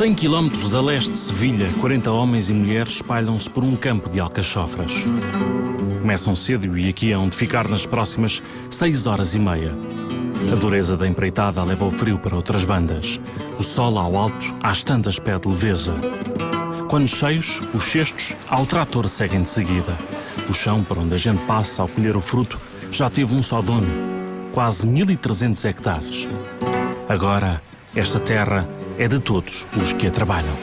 100 quilómetros a leste de Sevilha, 40 homens e mulheres espalham-se por um campo de alcachofras. Começam cedo e aqui é onde ficar nas próximas 6 horas e meia. A dureza da empreitada leva o frio para outras bandas. O sol ao alto às tantas pede leveza. Quando cheios, os cestos ao trator seguem de seguida. O chão por onde a gente passa ao colher o fruto já teve um só dono. Quase 1.300 hectares. Agora, esta terra é de todos os que a trabalham.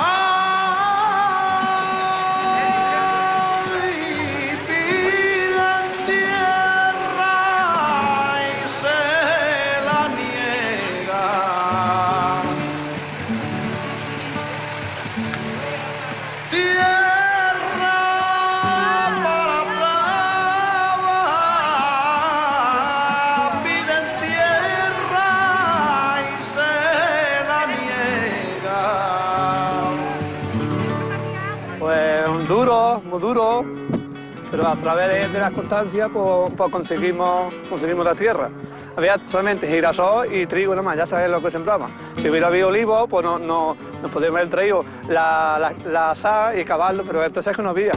Muy duro, pero a través de la constancia pues conseguimos la tierra. Había solamente girasol y trigo nada más, ya sabes lo que sembraba. Si hubiera habido olivo, pues no podríamos haber traído la sal y cavarlo, pero entonces es que no había.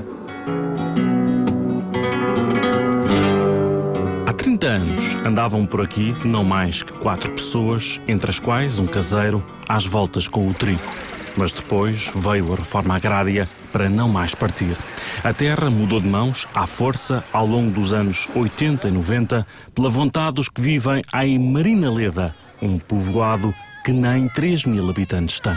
Há 30 anos andavam por aqui não mais que 4 pessoas, entre as quais um caseiro às voltas com o trigo. Mas depois veio a reforma agrária para não mais partir. A terra mudou de mãos à força ao longo dos anos 80 e 90 pela vontade dos que vivem em Marinaleda, um povoado que nem 3.000 habitantes tem.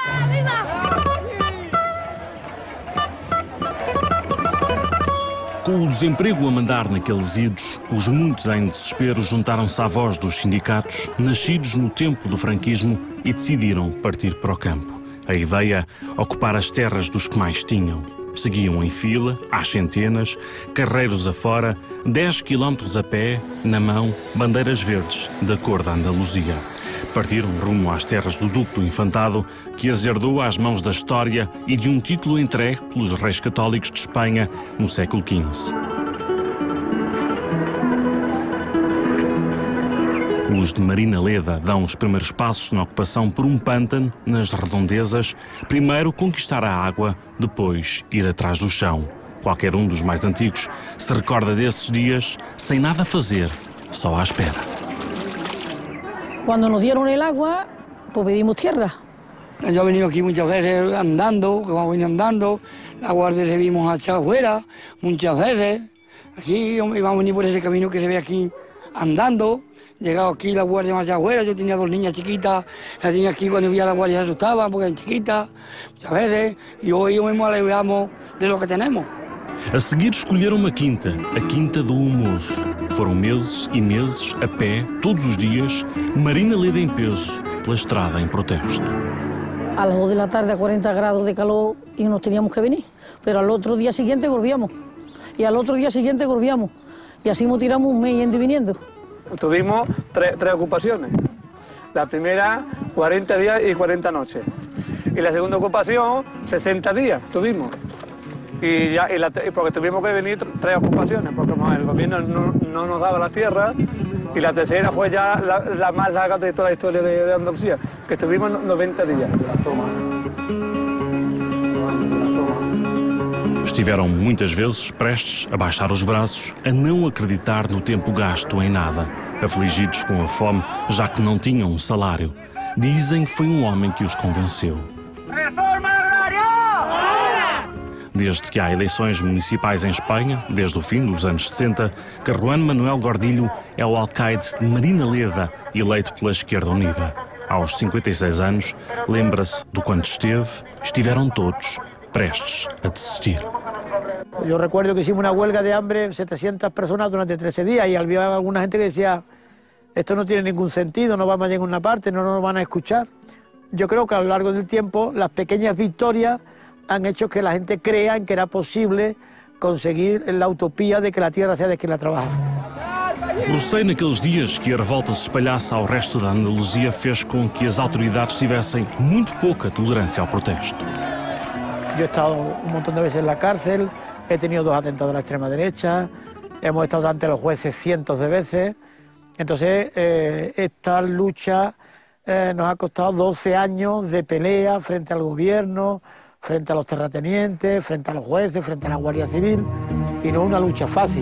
Com o desemprego a mandar naqueles idos, os muitos em desespero juntaram-se à voz dos sindicatos, nascidos no tempo do franquismo, e decidiram partir para o campo. A ideia, ocupar as terras dos que mais tinham. Seguiam em fila, às centenas, carreiros afora, 10 quilómetros a pé, na mão, bandeiras verdes, da cor da Andaluzia. Partiram rumo às terras do Duque do Infantado, que as herdou às mãos da história e de um título entregue pelos reis católicos de Espanha no século XV. Os de Marinaleda dão os primeiros passos na ocupação por um pântano nas redondezas, primeiro conquistar a água, depois ir atrás do chão. Qualquer um dos mais antigos se recorda desses dias sem nada fazer, só à espera. Quando nos dieron el agua, pues pedimos tierra. Yo he venido aquí muchas veces andando, que vamos andando, la guardia le vimos allá afuera, muchas veces. Así íbamos a venir por ese camino que se ve aquí andando. Llegado aquí la guardia más allá afuera, yo tenía 2 niñas chiquitas, las tenía aquí cuando vi a la guardia se asustaban porque eran chiquitas, muchas veces, y hoy mismo alegramos de lo que tenemos. A seguir escolheram uma quinta, a Quinta do Almoço. Foram meses e meses, a pé, todos os dias, Marinaleda em peso, pela estrada em protesto. A las 2 de la tarde a 40 grados de calor y nos teníamos que venir, pero al otro día siguiente volvíamos, y al otro día siguiente volvíamos, y así nos tiramos un mes yendo y viniendo. Tuvimos tres ocupaciones. La primera, 40 días y 40 noches. Y la segunda ocupación, 60 días tuvimos. Y porque tuvimos que venir 3 ocupaciones, porque el gobierno no nos daba la tierra. Y la tercera fue ya la más larga de toda la historia de Andalucía, que estuvimos 90 días. Estiveram muitas vezes prestes a baixar os braços, a não acreditar no tempo gasto em nada, afligidos com a fome, já que não tinham um salário. Dizem que foi um homem que os convenceu. Reforma agrária! Desde que há eleições municipais em Espanha, desde o fim dos anos 70, que Juan Manuel Gordilho é o alcaide de Marinaleda, eleito pela Esquerda Unida. Aos 56 anos, lembra-se do quando estiveram todos prestes a desistir. Yo recuerdo que hicimos una huelga de hambre, 700 personas durante 13 días, y había alguna gente que decía, esto no tiene ningún sentido, no vamos a llegar a ninguna parte, no nos van a escuchar. Yo creo que a lo largo del tiempo las pequeñas victorias han hecho que la gente crea en que era posible conseguir la utopía de que la tierra sea de quien la trabaja. Receio naqueles dias que a revolta se espalhasse ao resto da Andaluzia fez com que as autoridades tivessem muito pouca tolerância ao protesto. Yo he estado un montón de veces en la cárcel, he tenido 2 atentados de la extrema derecha, hemos estado ante los jueces cientos de veces. Entonces, esta lucha nos ha costado 12 años de pelea frente al gobierno, frente a los terratenientes, frente a los jueces, frente a la Guardia Civil, y no es una lucha fácil.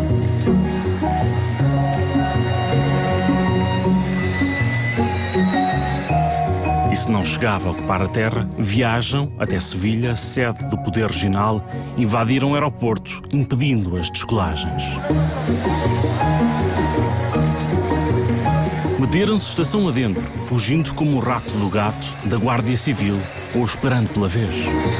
E se não chegava a ocupar a terra, viajam até Sevilha, sede do poder regional, invadiram o aeroporto, impedindo as descolagens. Meteram-se estação adentro, fugindo como o rato do gato da Guardia Civil ou esperando pela vez.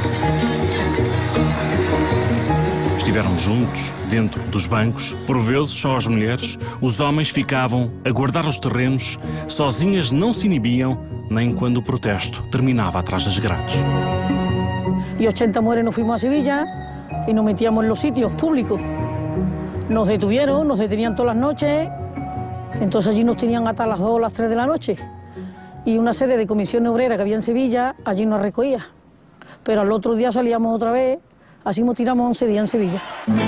Estiveram juntos, dentro dos bancos, por vezes só as mulheres, os homens ficavam a guardar os terrenos, sozinhas não se inibiam, nem quando o protesto terminava atrás das grades. Y 80 mujeres nos fuimos a Sevilla y nos metíamos en los sitios públicos. Nos detuvieron, nos detenían todas las noches, entonces allí nos tenían hasta las 2 o las 3 de la noche. Y una sede de comisión obrera que había en Sevilla, allí nos recogía. Pero al otro día salíamos otra vez, así nos tiramos 11 días en Sevilla.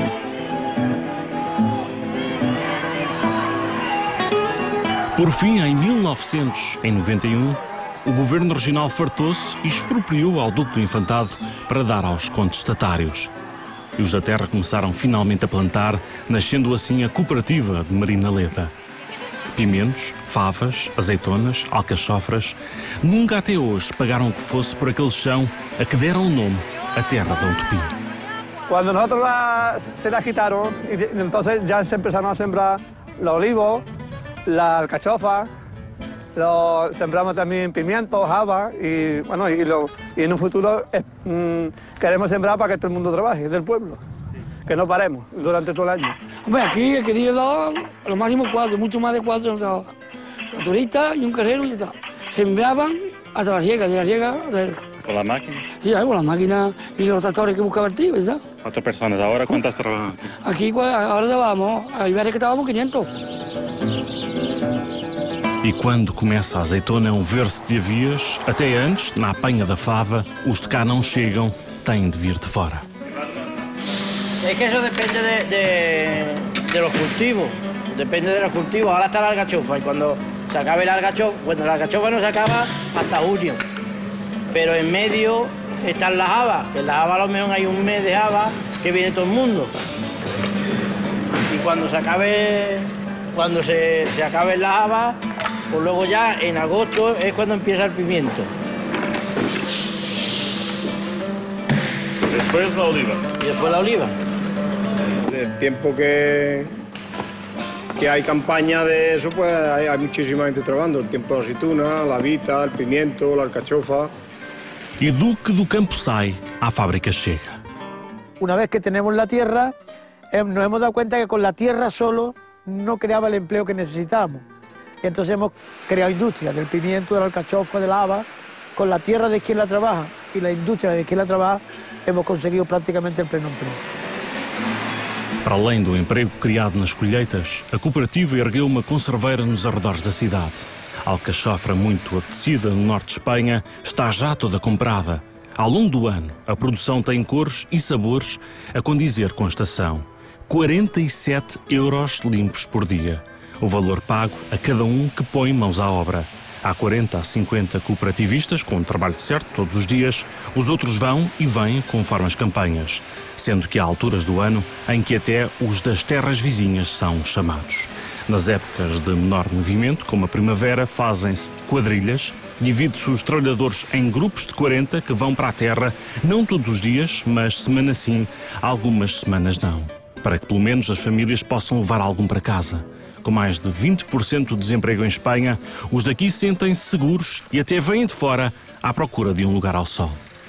Por fim, em 1991, o governo regional fartou-se e expropriou ao Duque do Infantado para dar aos contestatários. E os da terra começaram finalmente a plantar, nascendo assim a cooperativa de Marinaleda. Pimentos, favas, azeitonas, alcachofras, nunca até hoje pagaram o que fosse por aquele chão a que deram o nome a terra da utopia. Cuando nosotros se la quitaron, entonces ya se empezaron a sembrar los olivos, la alcachofa, sembramos también pimientos, habas y bueno, y en un futuro queremos sembrar para que todo el mundo trabaje, del pueblo, que no paremos durante todo el año. Hombre, aquí he querido dar a lo máximo 4, mucho más de 4, la turista y un carrero y ya está. Sembraban hasta la riega, de la riega. ¿Con la máquina? Sí, con las máquinas y los tractores que buscaba el tío, ¿verdad? 4 personas. ¿Ahora cuántas trabajan? Aquí ahora llevamos, hay veces que estábamos 500. E quando começa a azeitona, um verso de avias, até antes, na apanha da fava, os de cá não chegam, têm de vir de fora. Es que eso depende de los cultivos, depende de los cultivos. Ahora está la alcachofa y cuando se acabe la alcachofa, bueno, la alcachofa no se acaba hasta junio, pero en medio están las habas, que en las habas a lo mejor hay un mes de habas que viene todo el mundo. Y cuando se acabe, se acaben las habas, pues luego ya en agosto es cuando empieza el pimiento. Después la oliva. Y después la oliva. El tiempo que hay campaña de eso, pues hay muchísima gente trabajando. El tiempo de la aceituna, la vita, el pimiento, la alcachofa. E do que do campo sai, à fábrica chega. Una vez que tenemos la tierra, nos hemos dado cuenta que con la tierra solo no creaba el empleo que necesitábamos. Entonces hemos creado industria del pimiento, de la alcachofa, del haba. Con la tierra de quien la trabaja y la indústria de quem la trabalha, hemos conseguido praticamente el pleno emprego. Para além do emprego criado nas colheitas, a cooperativa ergueu uma conserveira nos arredores da cidade. A alcachofra, muito apetecida no norte de Espanha, está já toda comprada. Ao longo do ano, a produção tem cores e sabores a condizer com a estação. 47 euros limpos por dia. O valor pago a cada um que põe mãos à obra. Há 40 a 50 cooperativistas com um trabalho certo todos os dias, os outros vão e vêm conforme as campanhas, sendo que há alturas do ano em que até os das terras vizinhas são chamados. Nas épocas de menor movimento, como a primavera, fazem-se quadrilhas, divide-se os trabalhadores em grupos de 40 que vão para a terra, não todos os dias, mas semana sim, algumas semanas não, para que pelo menos as famílias possam levar algum para casa. Com mais de 20% de desemprego em Espanha, os daqui sentem-se seguros e até vêm de fora à procura de um lugar ao sol.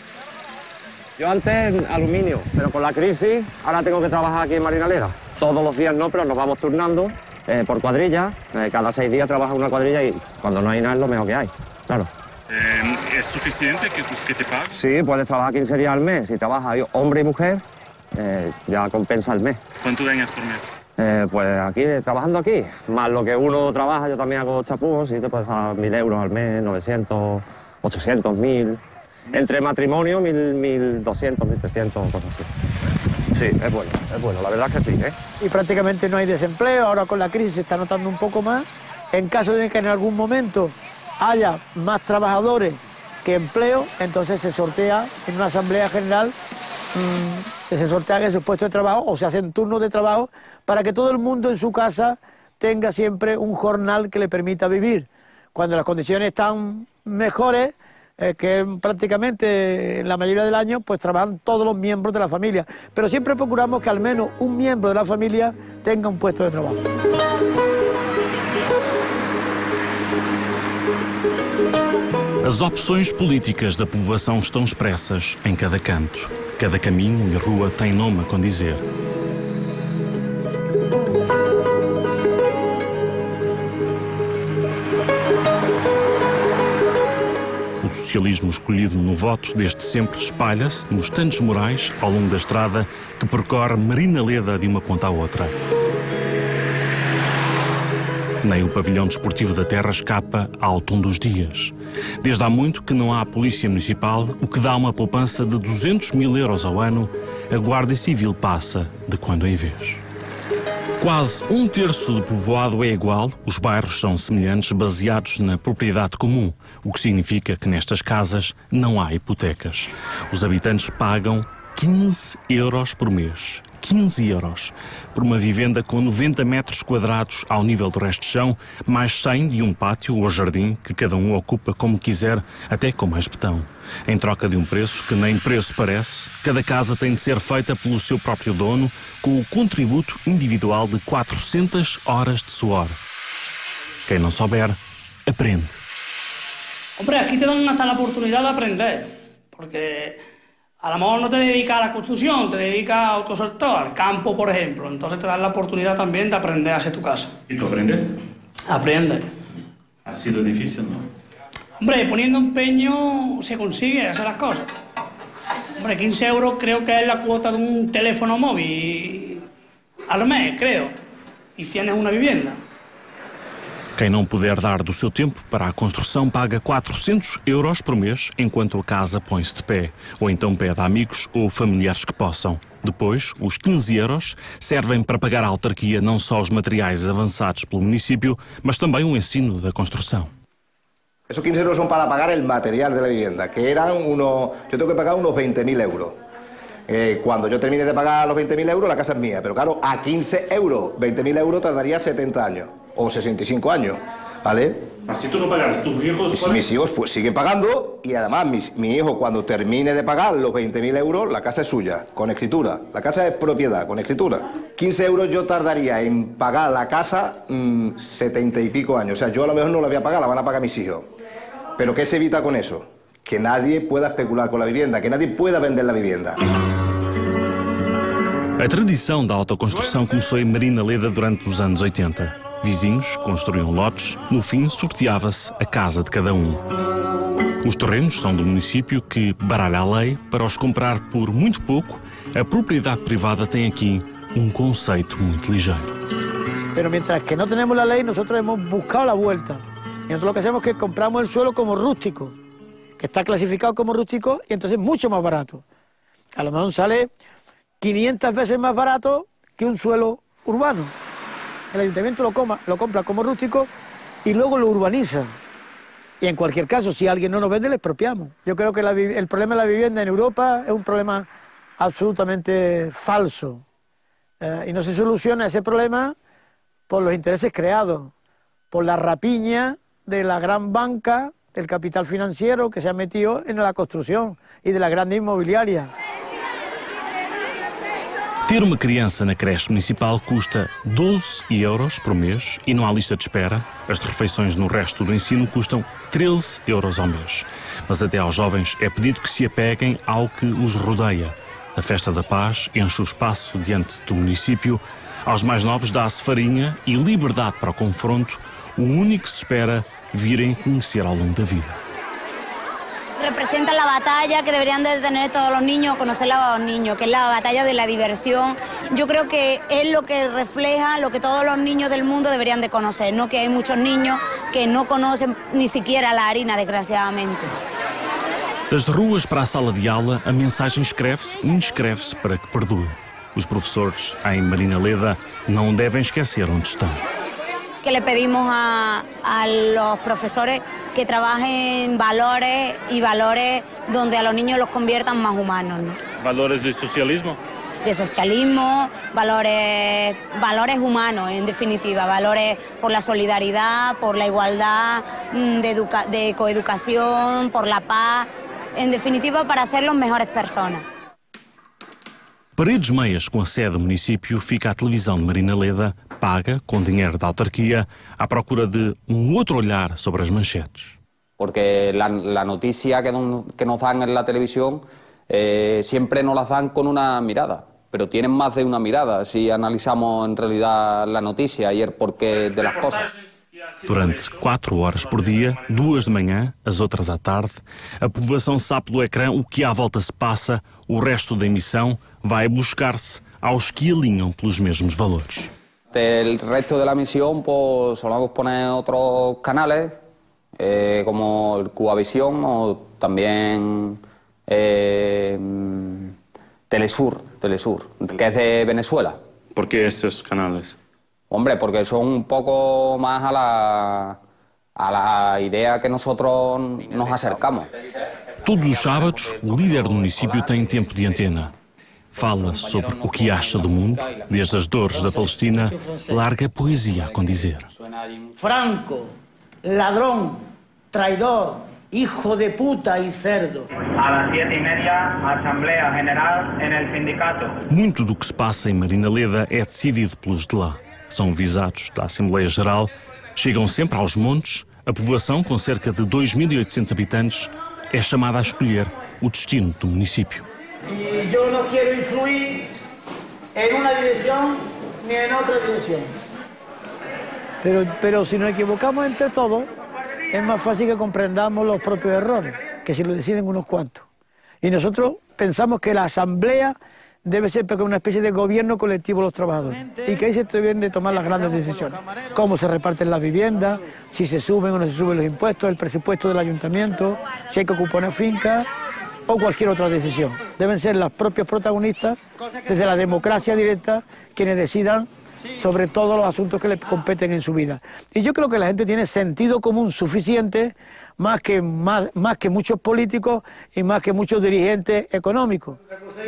Yo antes aluminio, pero con la crisis ahora tengo que trabajar aquí en Marinaleda. Todos los días no, pero nos vamos turnando por cuadrilla. Cada 6 días trabaja una cuadrilla y cuando no hay nada es lo mejor que hay, claro. ¿Es suficiente que te paguen? Sí, puedes trabajar 15 días al mes. Si trabajas hombre y mujer, ya compensa el mes. ¿Cuánto ganas por mes? Pues aquí, trabajando aquí, más lo que uno trabaja, yo también hago chapús, y te puedes dar 1.000 euros al mes, 900, 800, 1.000. Entre matrimonio, 1.200, 1.300, cosas así. Sí, es bueno, la verdad es que sí, ¿eh? Y prácticamente no hay desempleo, ahora con la crisis se está notando un poco más. En caso de que en algún momento haya más trabajadores que empleo, entonces se sortea en una asamblea general, se sortean esos puestos de trabajo o se hacen turnos de trabajo para que todo el mundo en su casa tenga siempre un jornal que le permita vivir. Cuando las condiciones están mejores, que prácticamente en la mayoría del año, pues trabajan todos los miembros de la familia. Pero siempre procuramos que al menos un miembro de la familia tenga un puesto de trabajo. As opções políticas da povoação estão expressas em cada canto. Cada caminho e rua tem nome a condizer. O socialismo escolhido no voto desde sempre espalha-se nos tantos murais ao longo da estrada que percorre Marinaleda de uma ponta à outra. Nem o pavilhão desportivo da terra escapa ao tom dos dias. Desde há muito que não há polícia municipal, o que dá uma poupança de 200 mil euros ao ano, a Guarda Civil passa de quando em vez. Quase um terço do povoado é igual, os bairros são semelhantes, baseados na propriedade comum, o que significa que nestas casas não há hipotecas. Os habitantes pagam 15 euros por mês. 15 euros por uma vivenda com 90 metros quadrados ao nível do resto de chão, mais 100 de um pátio ou jardim que cada um ocupa como quiser, até com mais betão. Em troca de um preço que nem preço parece, cada casa tem de ser feita pelo seu próprio dono, com o contributo individual de 400 horas de suor. Quem não souber, aprende. Hombre, aquí te dan hasta la oportunidad de aprender, porque a lo mejor no te dedicas a la construcción, te dedicas a otro sector, al campo, por ejemplo. Entonces te dan la oportunidad también de aprender a hacer tu casa. ¿Y tú aprendes? Aprende. Ha sido difícil, ¿no? Hombre, poniendo empeño se consigue hacer las cosas. Hombre, 15 euros creo que es la cuota de un teléfono móvil al mes, creo. Y tienes una vivienda. Quem não puder dar do seu tempo para a construção paga 400 euros por mês enquanto a casa põe-se de pé, ou então pede a amigos ou familiares que possam. Depois, os 15 euros servem para pagar à autarquia não só os materiais avançados pelo município, mas também o ensino da construção. Esos 15 euros son para pagar el material de la vivienda, que eran unos... Yo tengo que pagar unos 20.000 euros. Cuando yo termine de pagar los 20.000 euros, la casa es mía. Pero claro, a 15 euros, 20.000 euros tardaría 70 años. O 65 años, ¿vale? Si tú no pagas, tus hijos... Mis hijos pues siguen pagando y además mi hijo cuando termine de pagar los 20.000 euros, la casa es suya, con escritura. La casa es propiedad, con escritura. 15 euros yo tardaría en pagar la casa 70 y pico años. O sea, yo a lo mejor no la voy a pagar, la van a pagar mis hijos. ¿Pero qué se evita con eso? Que nadie pueda especular con la vivienda, que nadie pueda vender la vivienda. A tradição da autoconstrução começou em Marinaleda durante os anos 80. Vizinhos construíam lotes, no fim sorteava-se a casa de cada um. Os terrenos são do município que baralha a lei para os comprar por muito pouco. A propriedade privada tem aqui um conceito muito ligeiro. Pero mientras que no tenemos la ley, nosotros hemos buscado la vuelta. Y nosotros lo que hacemos es que compramos el suelo como rústico, que está clasificado como rústico y entonces mucho más barato. A lo mejor sale 500 veces más barato que un suelo urbano. El ayuntamiento lo compra como rústico y luego lo urbaniza. Y en cualquier caso, si alguien no nos vende, le expropiamos. Yo creo que el problema de la vivienda en Europa es un problema absolutamente falso. Y no se soluciona ese problema por los intereses creados, por la rapiña de la gran banca, del capital financiero que se ha metido en la construcción y de la grande inmobiliaria. Ter uma criança na creche municipal custa 12 euros por mês e não há lista de espera. As refeições no resto do ensino custam 13 euros ao mês. Mas até aos jovens é pedido que se apeguem ao que os rodeia. A Festa da Paz enche o espaço diante do município. Aos mais novos dá-se farinha e liberdade para o confronto, o único que se espera virem conhecer ao longo da vida. Representa la batalla que deberían de tener todos los niños, conocerla a los niños, que es la batalla de la diversión. Yo creo que es lo que refleja lo que todos los niños del mundo deberían de conocer, ¿no? Que hay muchos niños que no conocen ni siquiera la harina, desgraciadamente. Das ruas para a sala de aula, a mensagem escreve-se e inscreve-se para que perdure. Os professores em Marinaleda não devem esquecer onde estão. Que le pedimos a los profesores que trabajen valores y valores donde a los niños los conviertan más humanos, ¿no? ¿Valores de socialismo? De socialismo, valores humanos, en definitiva, valores por la solidaridad, por la igualdad, de coeducación, por la paz, en definitiva, para ser las mejores personas. Paredes Meias, com a sede do município, fica a televisão de Marina Leda, paga, com dinheiro da autarquia, à procura de outro olhar sobre as manchetes. Porque la noticia que nos dan en la televisión siempre nos las dan con una mirada, pero tienen más de una mirada si analizamos en realidad la noticia y el porqué de las cosas. Durante 4 horas por dia, 2 de manhã, as outras à tarde, a povoação sabe pelo ecrã o que à volta se passa, o resto da emissão vai buscar-se aos que alinham pelos mesmos valores. El resto de la emisión, pues solemos poner otros canales, como el Cubavisión o también Telesur, que es de Venezuela. ¿Por qué esos canales? Hombre, porque son un poco más a la idea que nosotros nos acercamos. Todos os sábados, o líder do município tem tempo de antena. Fala sobre o que acha do mundo, desde as dores da Palestina, larga poesia a condizer. Franco, ladrón, traidor, hijo de puta y cerdo. A las 7:30, Asamblea General en el sindicato. Muito do que se passa em Marina Leda é decidido pelos de lá. São visados da Assembleia Geral, chegam sempre aos montes, a povoação, com cerca de 2.800 habitantes, é chamada a escolher o destino do município. Y yo no quiero influir en una dirección ni en otra dirección. Pero si nos equivocamos entre todos, es más fácil que comprendamos los propios errores, que si lo deciden unos cuantos. Y nosotros pensamos que la asamblea debe ser una especie de gobierno colectivo de los trabajadores, y que ahí se deben de tomar las grandes decisiones. Cómo se reparten las viviendas, si se suben o no se suben los impuestos, el presupuesto del ayuntamiento, si hay que ocupar una finca o cualquier otra decisión. Deben ser los propios protagonistas, desde la democracia directa, quienes decidan sobre todos los asuntos que les competen en su vida. Y yo creo que la gente tiene sentido común suficiente, más que muchos políticos y más que muchos dirigentes económicos.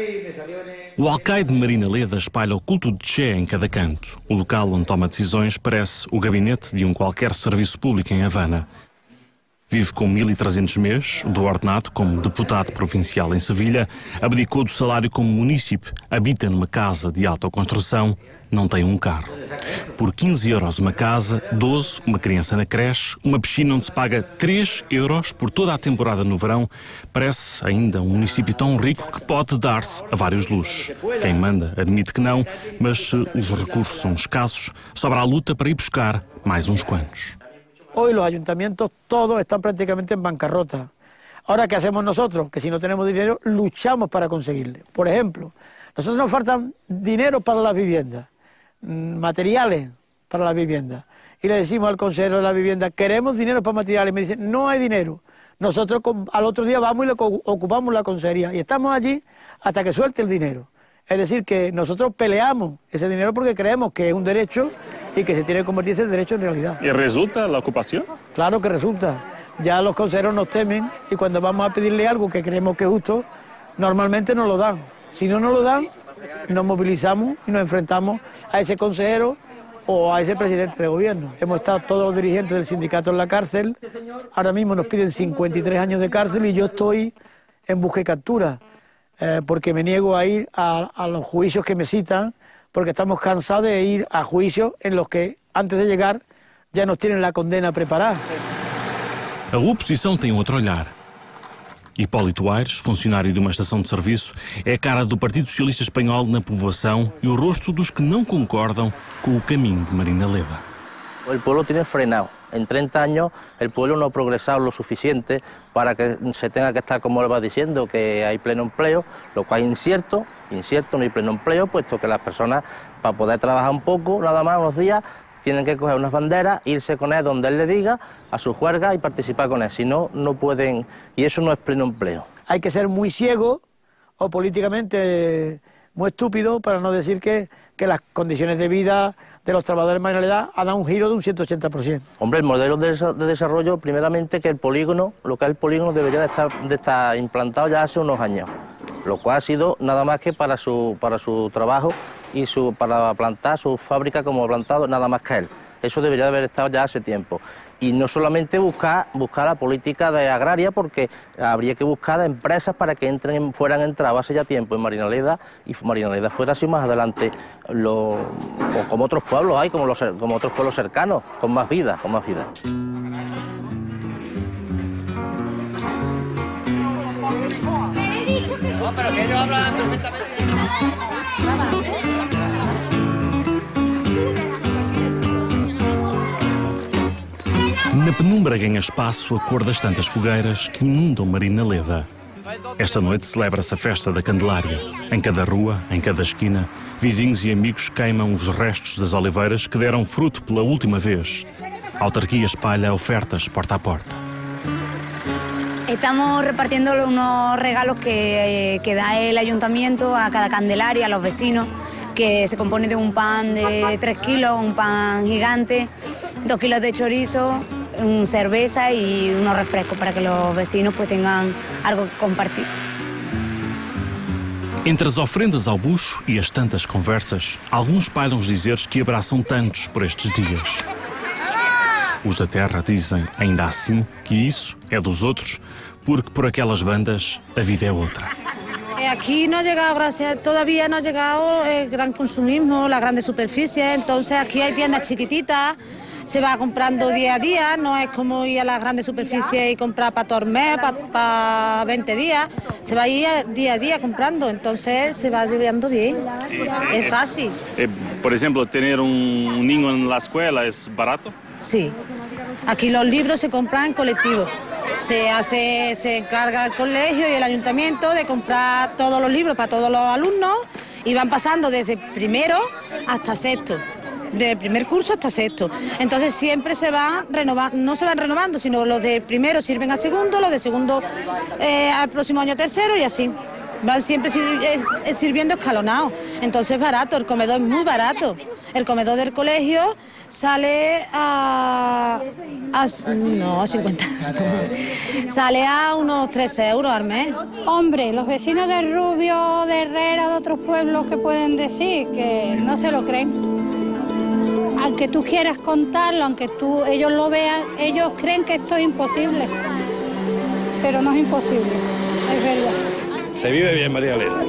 O alcaide de Marina Leda espalha o culto de Che em cada canto. O local onde toma decisões parece o gabinete de qualquer serviço público em Havana. Vive com 1.300 meses, do ordenado como deputado provincial em Sevilha, abdicou do salário como munícipe, habita numa casa de autoconstrução, não tem um carro. Por 15 euros uma casa, 12 uma criança na creche, uma piscina onde se paga 3 euros por toda a temporada no verão, parece ainda um município tão rico que pode dar-se a vários luxos. Quem manda admite que não, mas se os recursos são escassos, sobra a luta para ir buscar mais uns quantos. Hoy los ayuntamientos todos están prácticamente en bancarrota. Ahora, ¿qué hacemos nosotros? Que si no tenemos dinero, luchamos para conseguirle. Por ejemplo, nosotros nos faltan dinero para las viviendas, materiales para las viviendas. Y le decimos al consejero de la vivienda, queremos dinero para materiales. Me dicen, no hay dinero. Nosotros al otro día vamos y le ocupamos la consejería. Y estamos allí hasta que suelte el dinero. Es decir, que nosotros peleamos ese dinero porque creemos que es un derecho y que se tiene que convertir ese derecho en realidad. ¿Y resulta la ocupación? Claro que resulta. Ya los consejeros nos temen y cuando vamos a pedirle algo que creemos que es justo, normalmente nos lo dan. Si no nos lo dan, nos movilizamos y nos enfrentamos a ese consejero o a ese presidente de gobierno. Hemos estado todos los dirigentes del sindicato en la cárcel. Ahora mismo nos piden 53 años de cárcel y yo estoy en busca y captura. Porque me niego a ir a los juicios que me citan, porque estamos cansados de ir a juicios en los que, antes de llegar, ya nos tienen la condena preparada. A oposição tem outro olhar. Hipólito Aires, funcionário de uma estação de serviço, é a cara do Partido Socialista Espanhol na povoação e o rosto dos que não concordam com o caminho de Marina Leda. El pueblo tiene frenado. En 30 años el pueblo no ha progresado lo suficiente para que se tenga que estar, como él va diciendo, que hay pleno empleo, lo cual es incierto, no hay pleno empleo, puesto que las personas, para poder trabajar un poco, nada más unos días, tienen que coger unas banderas, irse con él donde él le diga, a su juerga y participar con él. Si no, no pueden, y eso no es pleno empleo. Hay que ser muy ciego o políticamente muy estúpido para no decir que las condiciones de vida de los trabajadores de marginalidad ha dado un giro de un 180%. Hombre, el modelo de desarrollo, primeramente que el polígono, lo que es el polígono debería de estar implantado ya hace unos años, lo cual ha sido nada más que para su trabajo y para plantar su fábrica como ha plantado, nada más que él. Eso debería de haber estado ya hace tiempo. Y no solamente buscar la política de agraria, porque habría que buscar empresas para que fueran entradas hace ya tiempo en Marinaleda, y Marinaleda fuera así más adelante, o como otros pueblos hay, como otros pueblos cercanos, con más vida, con más vida. No, pero que ellos hablan perfectamente. Na penumbra ganha espaço a cor das tantas fogueiras que inundam Marinaleda. Esta noite celebra-se a festa da Candelária. Em cada rua, em cada esquina, vizinhos e amigos queimam os restos das oliveiras que deram fruto pela última vez. A autarquia espalha ofertas porta a porta. Estamos repartiendo unos regalos que da el ayuntamiento a cada Candelaria, a los vecinos, que se compone de un pan de 3 kilos, un pan gigante, 2 kilos de chorizo, cerveza y unos refrescos para que los vecinos pues tengan algo que compartir. Entre as ofrendas ao bucho e as tantas conversas, alguns espalham os dizeres que abraçam tantos por estes dias. Os da terra dizem, ainda assim, que isso é dos outros, porque por aquelas bandas a vida é outra. Aquí no ha llegado, todavía no ha llegado el gran consumismo, la grande superficie, entonces aquí hay tiendas chiquititas, se va comprando día a día, no es como ir a las grandes superficies y comprar para todo el mes, para 20 días, se va a ir día a día comprando, entonces se va llevando bien, es fácil. Por ejemplo, tener un niño en la escuela es barato. Sí, aquí los libros se compran en colectivo. Se encarga el colegio y el ayuntamiento de comprar todos los libros para todos los alumnos y van pasando desde primero hasta sexto, del primer curso hasta sexto. Entonces siempre se van renovando, no se van renovando, sino los de primero sirven a segundo, los de segundo al próximo año a tercero y así. Van siempre sirviendo escalonados. Entonces es barato, el comedor es muy barato. El comedor del colegio sale a 50. Sale a unos 13 euros al mes. Hombre, los vecinos de Rubio, de Herrera, de otros pueblos que pueden decir que no se lo creen. Aunque tú quieras contarlo, aunque ellos lo vean, ellos creen que esto es imposible. Pero no es imposible, es verdad. Se vive bien, Marinaleda.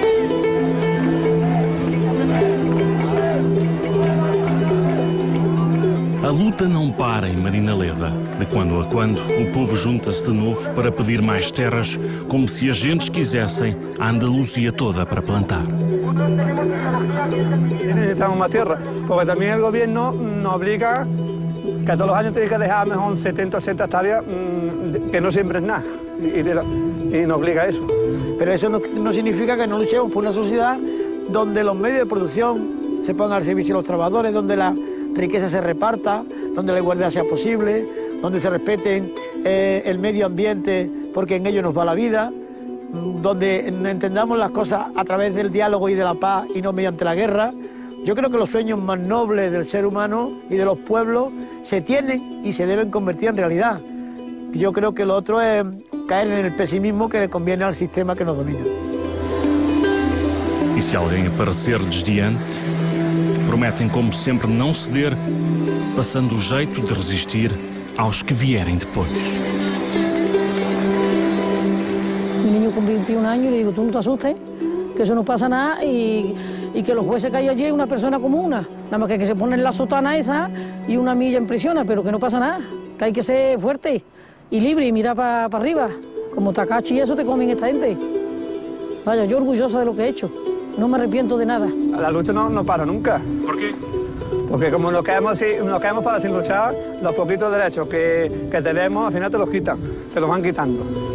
A luta não para em Marinaleda. De quando a quando, o povo junta-se de novo para pedir mais terras, como se as gentes quisessem a Andaluzia toda para plantar. Necesitamos más tierra, porque también el gobierno nos obliga que todos los años tiene que dejar mejor 70 o 80 hectáreas que no siembren nada, y nos obliga a eso. Pero eso no significa que no luchemos por una sociedad donde los medios de producción se pongan al servicio de los trabajadores, donde la riqueza se reparta, donde la igualdad sea posible, donde se respeten el medio ambiente porque en ello nos va la vida, donde entendamos las cosas a través del diálogo y de la paz y no mediante la guerra. Yo creo que los sueños más nobles del ser humano y de los pueblos se tienen y se deben convertir en realidad. Yo creo que lo otro es caer en el pesimismo que le conviene al sistema que nos domina. E se alguém aparecer-lhes diante, prometem como sempre não ceder, passando o jeito de resistir aos que vierem depois. Mi niño con 21 años, le digo, tú no te asustes, que eso no pasa nada y que los jueces que hay allí es una persona como una, nada más que se ponen la sotana esa y una milla en prisión, pero que no pasa nada, que hay que ser fuerte y libre y mirar para arriba, como Takashi y eso te comen esta gente. Vaya, yo orgullosa de lo que he hecho, no me arrepiento de nada. La lucha no para nunca. ¿Por qué? Porque como nos quedamos para sin luchar, los poquitos derechos que tenemos al final te los quitan, te los van quitando.